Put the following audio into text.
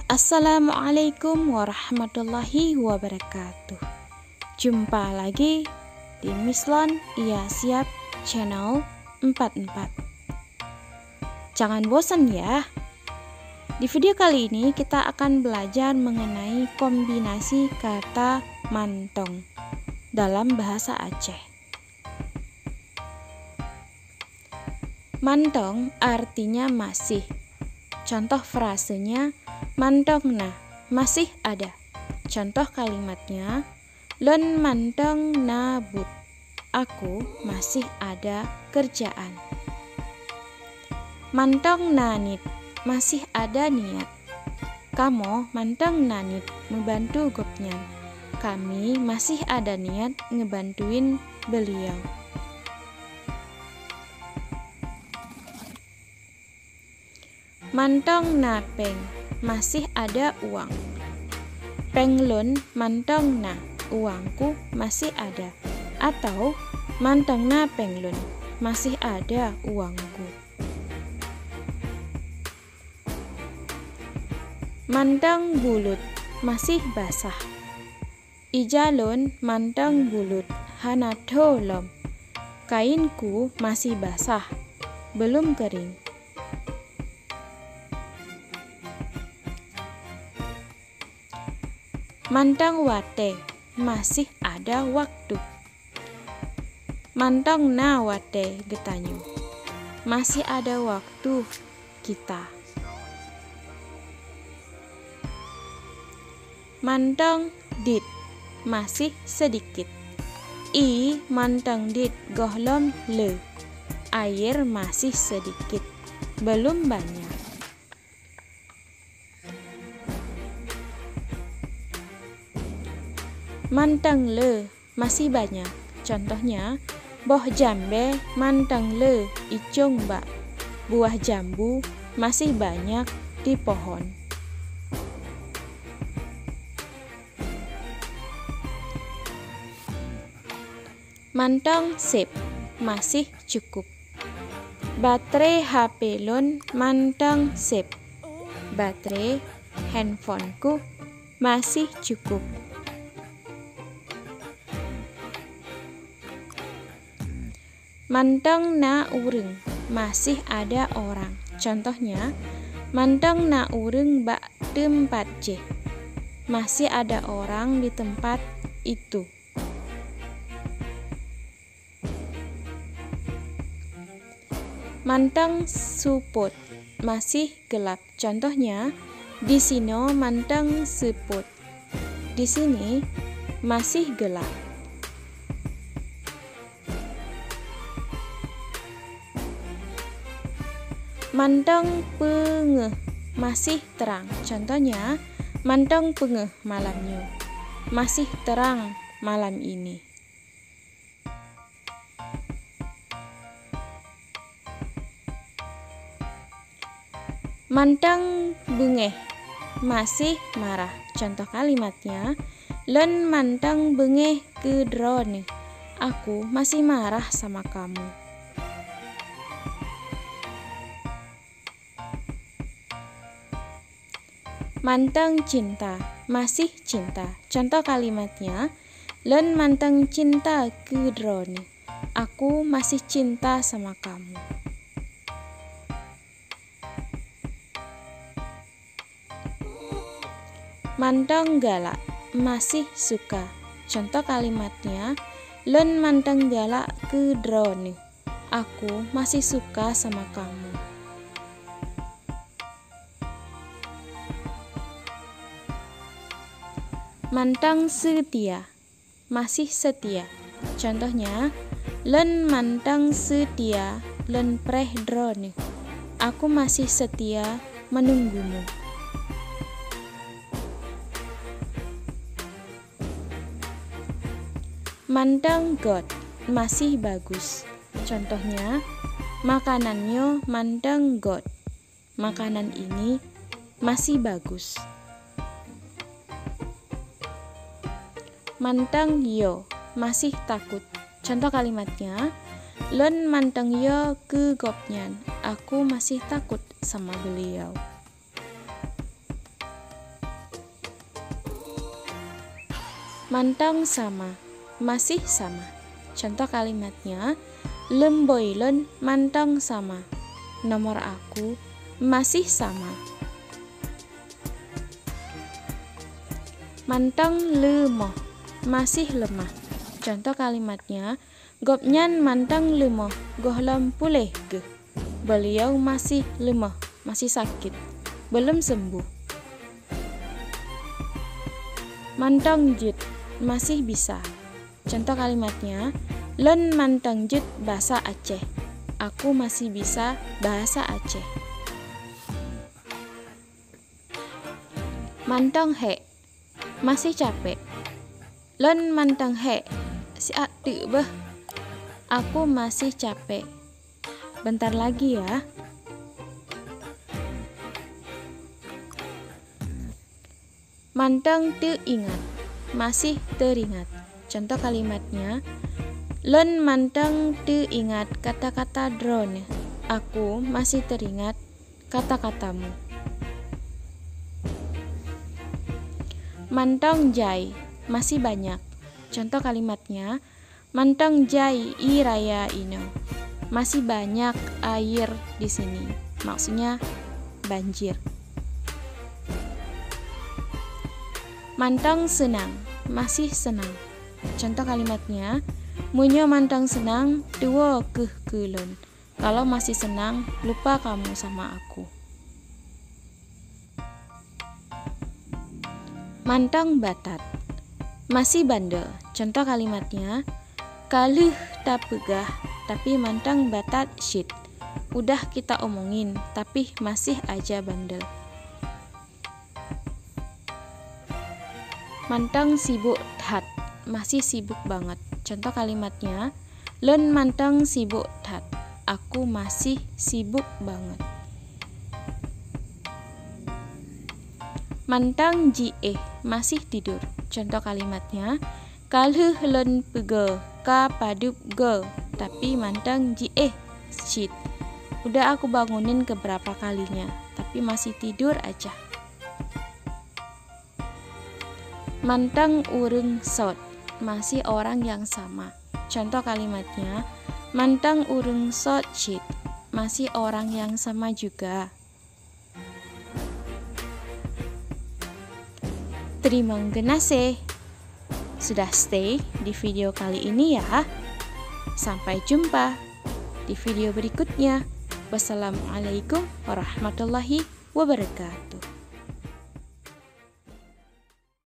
Assalamualaikum warahmatullahi wabarakatuh. Jumpa lagi di Mislon Iya Siap Channel 44. Jangan bosan ya. Di video kali ini kita akan belajar mengenai kombinasi kata mantong dalam bahasa Aceh. Mantong artinya masih. Contoh frasenya, mantongna, masih ada. Contoh kalimatnya, lon mantong na but, aku masih ada kerjaan. Mantong nanit, masih ada niat. Kamu mantong nanit, membantu gopnyan. Kami masih ada niat ngebantuin beliau. Mantong na peng, masih ada uang. Penglun mantong na, uangku masih ada. Atau mantong na penglun, masih ada uangku. Mantong bulut, masih basah. Ijalun mantong bulut, hanato lom. Kainku masih basah, belum kering. Mantong wate, masih ada waktu. Mantong na wate getanyo, masih ada waktu kita. Mantong dit, masih sedikit. I mantong dit gohlom le, air masih sedikit, belum banyak. Mantong le, masih banyak. Contohnya, boh jambe mantong le icung ba, buah jambu masih banyak di pohon. Mantong sip, masih cukup. Baterai HP lon mantong sip, baterai handphoneku masih cukup. Mantong na ureng, masih ada orang. Contohnya, mantong na ureng bak tempat je, masih ada orang di tempat itu. Mantong suput, masih gelap. Contohnya, di sini mantong suput, di sini masih gelap. Mantong pengeh, masih terang. Contohnya, mantong pengeh malamnya, masih terang malam ini. Mantong bengeh, masih marah. Contoh kalimatnya, len mantong bengeh ke drone, aku masih marah sama kamu. Mantong cinta, masih cinta. Contoh kalimatnya, len mantong cinta ke drone, aku masih cinta sama kamu. Mantong galak, masih suka. Contoh kalimatnya, len mantong galak ke drone, aku masih suka sama kamu. Mantong setia, masih setia. Contohnya, len mantong setia len preh drone, aku masih setia menunggumu. Mantong god, masih bagus. Contohnya, makanannya mantong god, makanan ini masih bagus. Mantong yo, masih takut. Contoh kalimatnya, len mantong yo ke gopnyan, aku masih takut sama beliau. mantang sama, masih sama. Contoh kalimatnya, lemboilon mantang sama. Nomor aku masih sama. Mantang lemoh, masih lemah. Contoh kalimatnya, gopnyan mantang lemoh, gohlam pulih ge. Beliau masih lemah, masih sakit, belum sembuh. Mantang jut, masih bisa. Contoh kalimatnya, len mantang jut bahasa Aceh. Aku masih bisa bahasa Aceh. Mantang he, masih capek. Len mantang he, si atu beh. Aku masih capek. Bentar lagi ya. Mantang teringat, masih teringat. Contoh kalimatnya, len mantang teringat kata-kata drone. Aku masih teringat kata-katamu. Mantang jai, masih banyak. Contoh kalimatnya, mantang jai i raya ino. Masih banyak air di sini. Maksudnya banjir. Mantang senang, masih senang. Contoh kalimatnya, munyo mantang senang, duo keh kulon. Kalau masih senang, lupa kamu sama aku. Mantang batat, masih bandel. Contoh kalimatnya, kaluh tak pegah, tapi mantang batat shit. Udah kita omongin, tapi masih aja bandel. Mantang sibuk that, masih sibuk banget. Contoh kalimatnya, len mantang sibuk that. Aku masih sibuk banget. Mantang jie, masih tidur. Contoh kalimatnya, kaluh len pege ka padup ge, tapi mantang jie shit. Udah aku bangunin keberapa kalinya, tapi masih tidur aja. Mantang urung sot, masih orang yang sama. Contoh kalimatnya, mantang urung sot shit, masih orang yang sama juga. Terima kasih sudah stay di video kali ini ya. Sampai jumpa di video berikutnya. Wassalamualaikum warahmatullahi wabarakatuh.